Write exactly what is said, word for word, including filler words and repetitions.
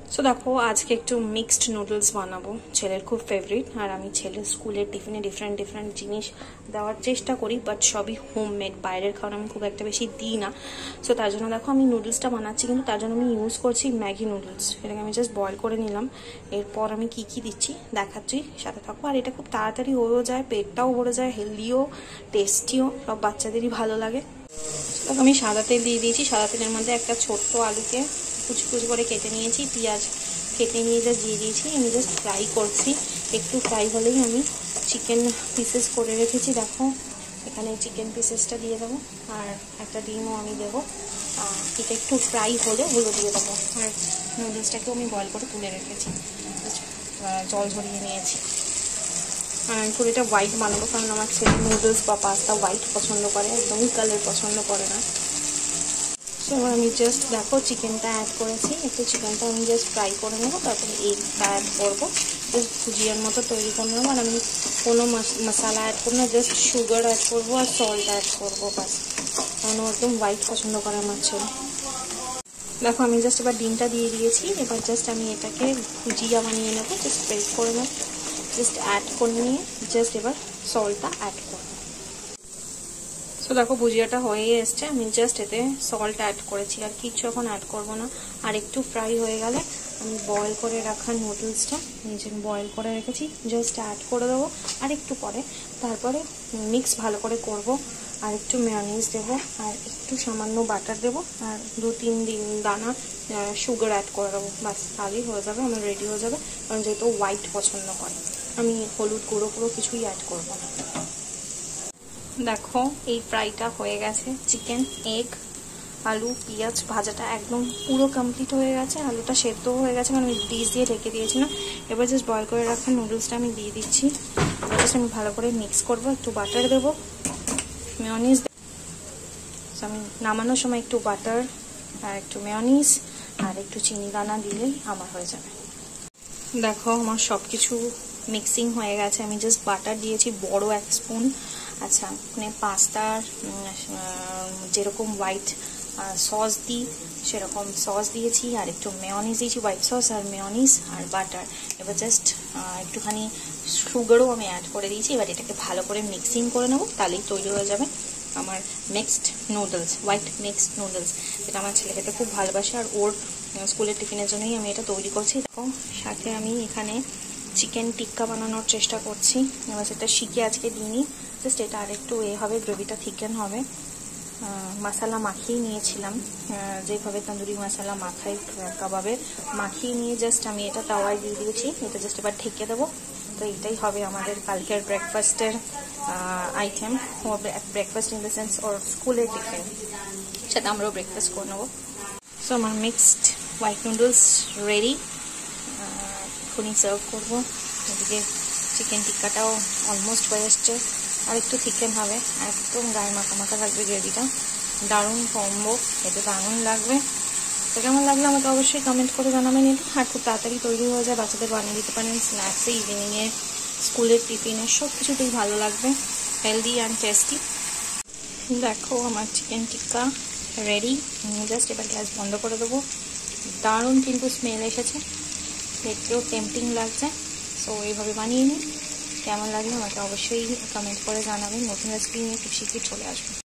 So দেখো আজকে একটু মিক্সড নুডলস বানাবো, ছেলের খুব ফেভারিট। আর আমি ছেলের স্কুলের টিফিনে ডিফারেন্ট ডিফারেন্ট জিনিস দেওয়ার চেষ্টা করি, বাট সবই হোমমেড, বাইরের খাবার আমি খুব একটা বেশি দিই না। সো তার জন্য দেখো আমি নুডলসটা বানাচ্ছি, কিন্তু তার জন্য আমি ইউজ করছি ম্যাগি নুডলস। এটাকে আমি জাস্ট বয়েল করে নিলাম। এরপর আমি কি কি দিচ্ছি দেখাচ্ছি, সাথে থাকো। আর এটা খুব তাড়াতাড়ি হয়েও যায়, পেটটাও ভরে যায়, হেলদিও, টেস্টিও, সব বাচ্চাদেরই ভালো লাগে। আমি সাদা তেল দিয়ে দিয়েছি। সাদা তেলের মধ্যে একটা ছোট্ট আলুকে কুচি কুচি করে কেটে নিয়েছি, পেঁয়াজ কেটে নিয়ে জাস্ট দিয়ে দিয়েছি। আমি জাস্ট ফ্রাই করছি, একটু ফ্রাই হলেই আমি চিকেন পিসেস করে রেখেছি। দেখো এখানে চিকেন পিসেসটা দিয়ে দেবো, আর একটা ডিমও আমি দেবো। এটা একটু ফ্রাই হলে হলুদ দিয়ে দেবো। আর নুডলসটাকেও আমি বয়েল করে তুলে রেখেছি, জল ঝরিয়ে নিয়েছি। আমি পুরো এটা হোয়াইট বানাবো, কারণ আমার ছেলে নুডলস বা পাস্তা হোয়াইট পছন্দ করে, একদমই কালার পছন্দ করে না। সো এবার আমি জাস্ট দেখো চিকেনটা অ্যাড করেছি, একটু চিকেনটা আমি জাস্ট ফ্রাই করে নেবো, তারপরে এগটা অ্যাড করবো, জাস্ট ভুজিয়ার মতো তৈরি করে নেবো। আর আমি কোনো মশলা অ্যাড করবো না, জাস্ট সুগার অ্যাড করবো আর সল্ট অ্যাড করবো, বাস। কারণ একদম হোয়াইট পছন্দ করে আমার ছেলে। দেখো আমি জাস্ট এবার ডিমটা দিয়ে দিয়েছি। এবার জাস্ট আমি এটাকে ভুজিয়া বানিয়ে নেবো, জাস্ট স্প্রেড করে নেবো, জাস্ট অ্যাড করে নিয়ে জাস্ট এবার সল্টটা অ্যাড করবো। সো দেখো ভুজিয়াটা হয়ে এসছে, আমি জাস্ট এতে সল্ট অ্যাড করেছি, আর কিছু এখন অ্যাড করবো না। আর একটু ফ্রাই হয়ে গেলে আমি বয়েল করে রাখা নুডলসটা নিজে বয়েল করে রেখেছি, জাস্ট অ্যাড করে দেবো। আর একটু পরে তারপরে মিক্স ভালো করে করব, আর একটু মেয়োনিজ দেবো, আর একটু সামান্য বাটার দেবো, আর দু তিন দিন দানা সুগার অ্যাড করে দেবো, বাস। তাহলেই হয়ে যাবে, আমার রেডি হয়ে যাবে। কারণ যেহেতু হোয়াইট পছন্দ করে, আমি হলুদ গুঁড়ো পুরো কিছুই অ্যাড করবো না। দেখো এই ফ্রাইটা হয়ে গেছে, চিকেন, এগ, আলু, পেঁয়াজ ভাজাটা একদম পুরো কমপ্লিট হয়ে গেছে। আলুটা সেদ্ধ হয়ে গেছে, কারণ আমি ডিশ দিয়ে ঢেকে দিয়েছিলাম। এবার জাস্ট বয়েল করে রাখা নুডলসটা আমি দিয়ে দিচ্ছি। এবার জাস্ট আমি ভালো করে মিক্স করব, একটু বাটার দেবো, মেয়োনিজ। আমি নামানোর সময় একটু বাটার আর একটু মেয়োনিজ আর একটু চিনি দানা দিলেই আমার হয়ে যাবে। দেখো আমার সব কিছু মিক্সিং হয়ে গেছে। আমি জাস্ট বাটার দিয়েছি বড় এক স্পুন। আচ্ছা, মানে পাস্তার যেরকম হোয়াইট সস দিই সেরকম সস দিয়েছি, আর একটু মেয়োনিজ দিয়েছি, হোয়াইট সস আর মেয়োনিজ আর বাটার। এবার জাস্ট একটুখানি সুগারও আমি অ্যাড করে দিয়েছি। এবার এটাকে ভালো করে মিক্সিং করে নেবো, তাহলেই তৈরি হয়ে যাবে আমার mixed noodles, white mixed noodles, যেটা আমার ছেলে খেতে খুব ভালোবাসে। আর ওর স্কুলের টিফিনের জন্যই আমি এটা তৈরি করছি। দেখো সাথে আমি এখানে চিকেন টিক্কা বানানোর চেষ্টা করছি। এবার সেটা শিখে আজকে দিইনি, জাস্ট এটা আর একটু এ হবে, গ্রেভিটা থিকেন হবে। মশলা মাখিয়ে নিয়েছিলাম, যেভাবে তন্দুরি মশলা মাখাই কাবাবে, মাখিয়ে নিয়ে জাস্ট আমি এটা তাওয়ায় দিয়ে দিয়েছি। এটা জাস্ট এবার ঢেকে দেবো। তো এটাই হবে আমাদের কালকের ব্রেকফাস্টের item, breakfast in the sense ওর স্কুলের টিফিন, সাথে আমরাও ব্রেকফাস্ট করে নেবো। সো আমার মিক্সড হোয়াইট নুডলস রেডি, এখনই সার্ভ করবো। এদিকে চিকেন টিক্কাটাও অলমোস্ট হয়ে এসছে, আর একটু থিকেন হবে, একদম গায়ে মাখা মাখা থাকবে গ্রেভিটা। দারুণ কম্বো, এতে দারুণ লাগবে। তো কেমন লাগলো আমাকে অবশ্যই কমেন্ট করে জানাবেন। এটা আর খুব তাড়াতাড়ি তৈরি হয়ে যায়, বাচ্চাদের বানিয়ে দিতে পারেন স্ন্যাক্সে, ইভিনিংয়ে, স্কুলের টিফিনে, সব কিছুতেই ভালো লাগবে, হেলদি অ্যান্ড টেস্টি। দেখো আমার চিকেন টিক্কা রেডি। জাস্ট এবার গ্যাস বন্ধ করে দেবো। দারুণ কিন্তু স্মেল এসেছে, দেখতেও টেম্পটিং লাগছে। সো এইভাবে বানিয়ে নিই। কেমন লাগলো আমাকে অবশ্যই কমেন্ট করে জানাবেন। নতুন রেসিপি নিয়ে খুব শীঘ্রই চলে আসবো।